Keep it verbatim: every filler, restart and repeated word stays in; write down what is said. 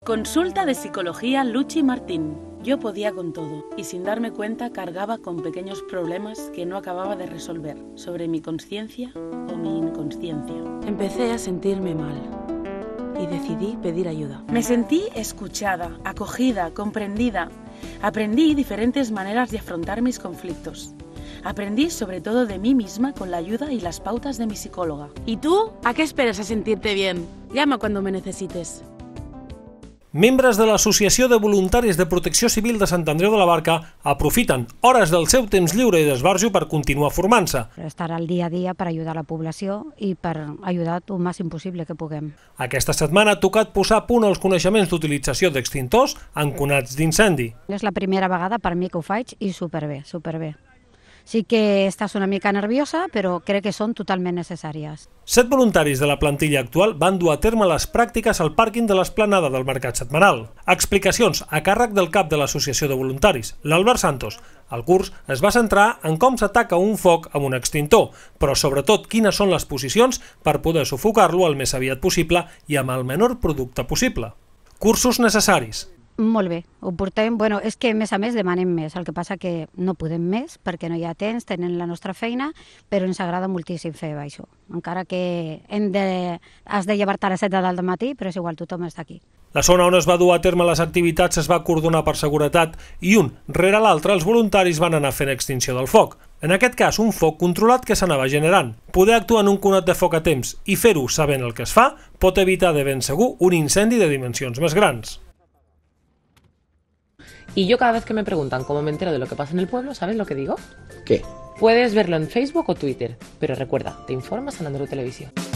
Consulta de psicología Luchi Martín. Yo podía con todo y sin darme cuenta cargaba con pequeños problemas que no acababa de resolver sobre mi conciencia o mi inconsciencia. Empecé a sentirme mal y decidí pedir ayuda. Me sentí escuchada, acogida, comprendida. Aprendí diferentes maneras de afrontar mis conflictos. Aprendí sobre todo de mí misma con la ayuda y las pautas de mi psicóloga. ¿Y tú? ¿A qué esperas a sentirte bien? Llama cuando me necesites. Membres de l'Associació de Voluntaris de Protecció Civil de Sant Andreu de la Barca aprofiten hores del seu temps lliure i d'esbarjo per continuar formant-se. Estar al dia a dia per ajudar la població i per ajudar el màxim possible que puguem. Aquesta setmana ha tocat posar a punt els coneixements d'utilització d'extintors en conats d'incendi. És la primera vegada per mi que ho faig i superbé, superbé. Sí que estàs una mica nerviosa, però crec que són totalment necessàries. Set voluntaris de la plantilla actual van dur a terme les pràctiques al pàrquing de l'esplanada del Mercat Setmanal. Explicacions a càrrec del cap de l'Associació de Voluntaris, l'Àlvar Santos. El curs es va centrar en com s'ataca un foc amb un extintor, però sobretot quines són les posicions per poder sufocar-lo el més aviat possible i amb el menor producte possible. Cursos necessaris. Molt bé, ho portem, bueno, és que a més a més demanem més, el que passa que no podem més perquè no hi ha temps, tenen la nostra feina, però ens agrada moltíssim fer això, encara que hem de, has de llevar-te a les set del matí, però és igual, tothom està aquí. La zona on es va dur a terme les activitats es va acordonar per seguretat i un rere l'altre els voluntaris van anar fent extinció del foc. En aquest cas, un foc controlat que s'anava generant. Poder actuar en un conat de foc a temps i fer-ho sabent el que es fa pot evitar de ben segur un incendi de dimensions més grans. Y yo cada vez que me preguntan cómo me entero de lo que pasa en el pueblo, ¿sabes lo que digo? ¿Qué? Puedes verlo en Facebook o Twitter, pero recuerda, te informa San Andreu Televisión.